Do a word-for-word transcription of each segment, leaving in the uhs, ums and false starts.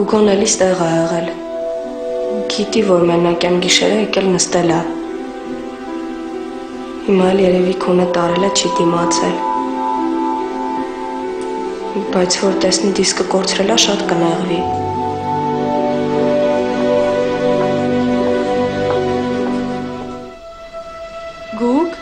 Գուգոն էլի ստեղ ա եղել։ Գիտի, որ մենակ եմ գիշերը եկել նստել ա։ Հիմա էլ երևի քունը տարել է, չի դիմացել։ Բայց որ տեսնի դիսկը կորցրել ա, շատ կնեղվի։ Գուգ։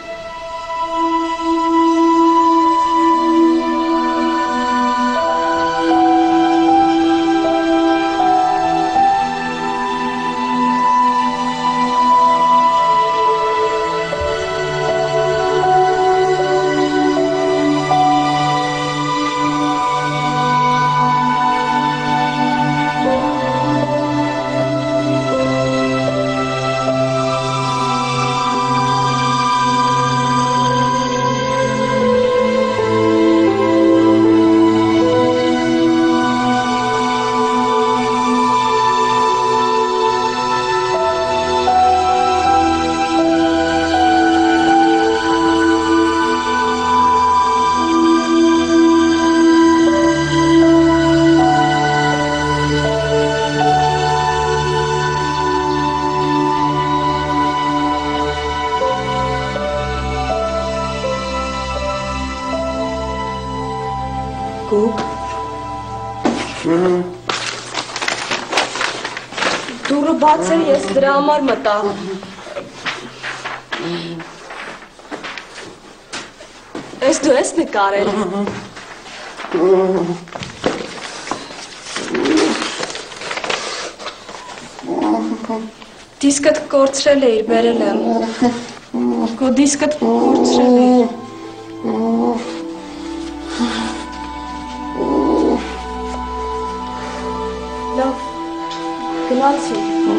Դուրը բաց էր, ես դրա համար մտա։ Ես դու ես նկարել։ Դիսկդ կորցրել էիր, բերել եմ։ Քո դիսկդ կորցրել էիր։ Լավ, գնացի։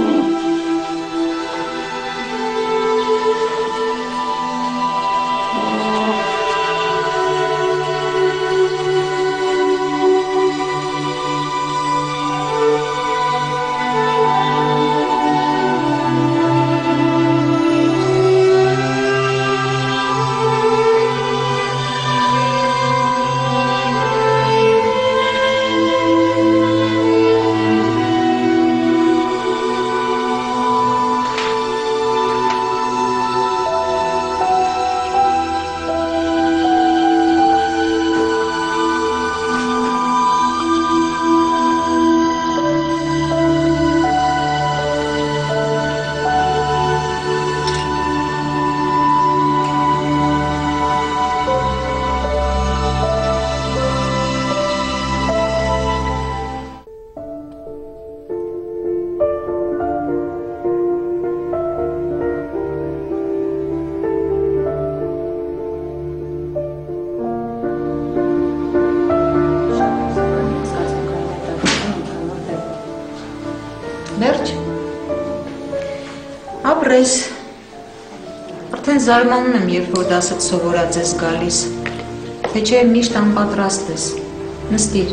Ապրես, արդեն զարմանում եմ, երբ որ դասդ սովորած ես գալիս, թե չէ միշտ անպատրաստ ես, նստիր։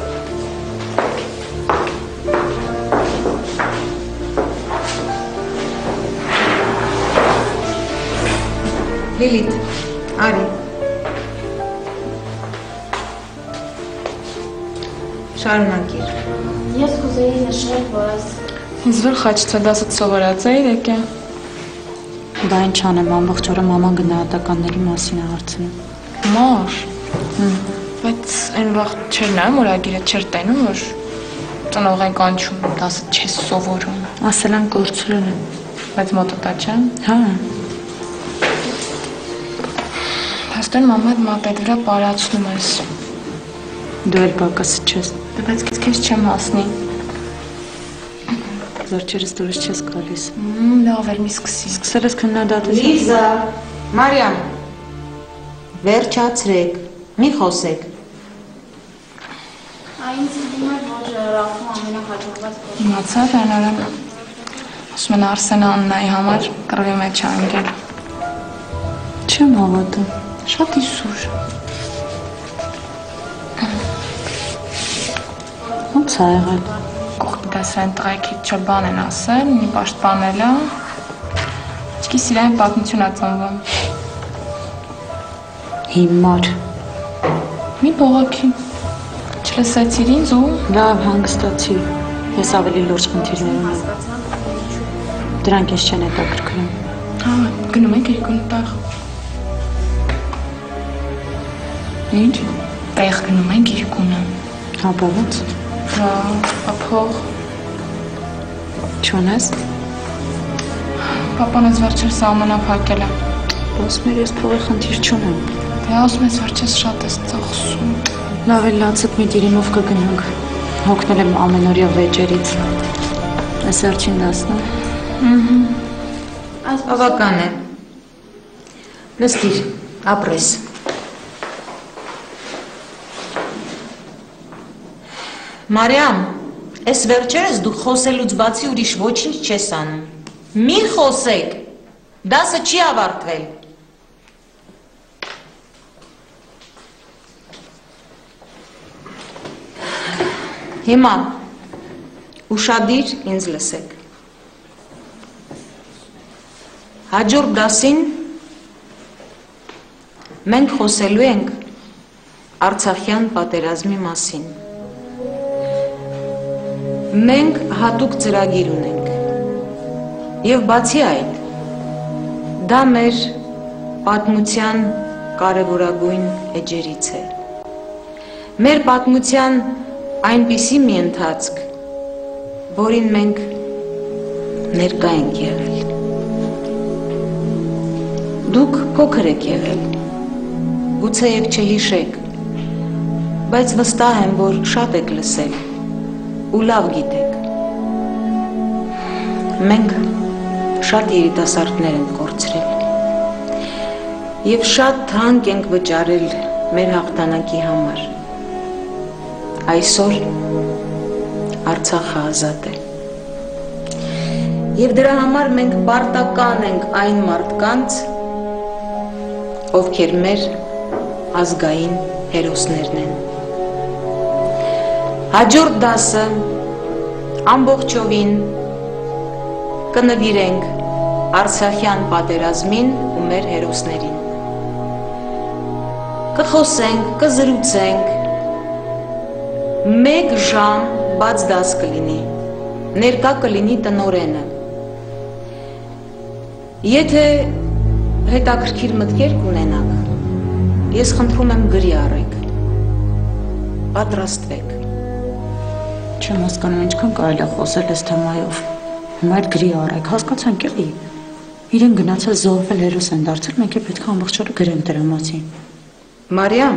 Լիլիթ, արի։ Շարունակիր։ Ես կուզեի նշել, որ այս Ինձ վեր խաչցա դասդ սովորած էիր եկե։ Բա ինչ անեմ, ամբողջ օրը մաման գնահատականների մասին է հարցնում։ Մար։ Բայց այն վաղ չէր նայում, որ ագիրը չէր տենում, որ ծնող են կանչում, դասդ չես սովորում։ Ասել են կորցրել եմ։ Բայց մոտոտա չէ։ Հա։ Հաստեն մամայդ մապետ վրա պարացնում ես։ Դու էլ բակասը չես։ Դե բայց քեզ չեմ հասնի։ Վերջերս դուրս չես գալիս։ Լավ էր, մի սկսի։ Սկսել ես քննադատություն։ Լիզա, Մարիամ, վերջացրեք, մի խոսեք։ Այնց դիմ է, որ Ռաֆում ամենահաջողված կողմ։ Իմացա, Ռենարան։ Ասում են Արսենը Աննայի համար կռվի մեջ է ընկել։ Չեմ հավատում։ Շատ իսուր։ Ոնց ա եղել։ Դասրան տղայքից չէ բան են ասել, մի պաշտպանել է, իչքի սիրային պատմություն է ծնվում։ Հիմար։ Մի բողոքի, չլսեցիր ինձ ու… Լավ, հանգստացի։ Ես ավելի լուրջ խնդիրներ ունեմ։ Դրանք ես չեն հետաքրքրում։ Հա, գնում ենք երկուն տեղ։ Ինչ։ Տեղ գնում ենք երկունը։ Հա, բավաց։ Հա, ապող։ Չունես։ Պապան ես վերջերս ամենափակել է։ Ասում էր ես փողի խնդիր չունեմ։ Դե ասում ես վերջերս շատ ես ծախսում։ Լավ է լացդ մի դիրինով կգնանք։ Հոգնել եմ ամենօրյա վեճերից։ Այս վերջին դասն է։ Բավական է։ Նստիր, ապրես։ Մարիամ, այս վերջերս դու խոսելուց բացի ուրիշ ոչինչ չես անում։ Մի խոսեք, դասը չի ավարտվել։ Հիմա, ուշադիր ինձ լսեք։ Հաջորդ դասին մենք խոսելու ենք Արցախյան պատերազմի մասին։ Մենք հատուկ ծրագիր ունենք և բացի այդ, դա մեր պատմության կարևորագույն էջերից է։ Մեր պատմության այնպիսի մի ընթացք, որին մենք ներկա ենք եղել։ Դուք փոքր եք եղել, գուցե և չհիշեք, բայց վստահ եմ, որ շատ եք լսել ու լավ գիտեք։ Մենք շատ երիտասարդներ ենք կորցրել և շատ թանկ ենք վճարել մեր հաղթանակի համար։ Այսօր Արցախը ազատ է։ Եվ դրա համար մենք պարտական ենք այն մարդկանց, ովքեր մեր ազգային հերոսներն են։ Հաջորդ դասը ամբողջովին կնվիրենք Արցախյան պատերազմին ու մեր հերոսներին։ Կխոսենք, կզրուցենք, մեկ ժամ բաց դաս կլինի, ներկա կլինի տնօրենը։ Եթե հետաքրքիր մտքեր կունենաք, ես խնդրում եմ գրի առեք, պատրաստվեք։ Չեմ հասկանում ինչքան կարելի է խոսել այս թեմայով։ Հիմա այդ գրի առեք, հասկացանք էլի։ Իրեն գնացել զոհվել հերոս են դարձել, մենք էլ պետք է ամբողջ օրը գրենք դրա մասին։ Մարիամ,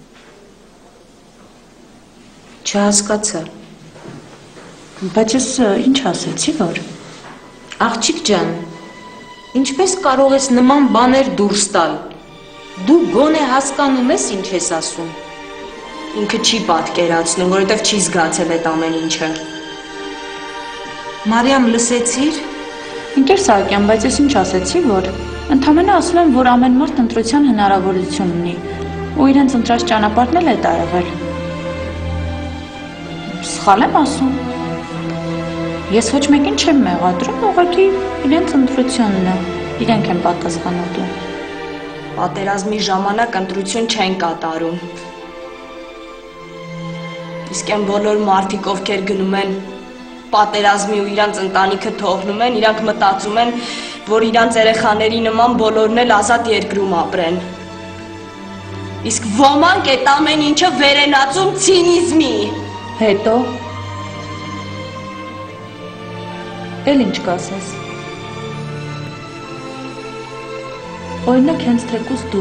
չհասկացա։ Բայց ես ինչ ասեցի, որ Աղջիկ ջան, ինչպես կարող ես նման բաներ դուրս տալ։ Դու գոնե հասկանում ես ինչ ես ասում։ Ինքը չի պատկերացնում, որովհետև չի զգացել այդ ամեն ինչը։ Մարիամ, լսեցիր։ Ընկեր Սահակյան, բայց ես ինչ ասեցի, որ ընդամենը ասում եմ, որ ամեն մարդ ընտրության հնարավորություն ունի, ու իրենց ընտրած ճանապարհն էլ է դա եղել։ Սխալ եմ ասում։ Ես ոչ մեկին չեմ մեղադրում, ուղղակի իրենց ընտրությունն է, իրենք են պատասխանատու։ Պատերազմի ժամանակ ընտրություն չեն կատարում։ Իսկ այն բոլոր մարդիկ, ովքեր գնում են պատերազմի ու իրանց ընտանիքը թողնում են, իրանք մտածում են, որ իրանց երեխաների նման բոլորն էլ ազատ երկրում ապրեն։ Իսկ ոմանք այդ ամեն ինչը վեր են ածում ցինիզմի։ Հետո էլ ինչ կասես։ Օրինակ հենց թեկուզ դու։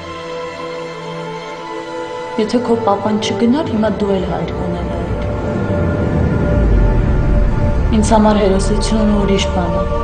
Եթե քո պապան չգնար, հիմա դու էլ հայր կունենայիր։ Ինձ համար հերոսությունը ուրիշ բան է։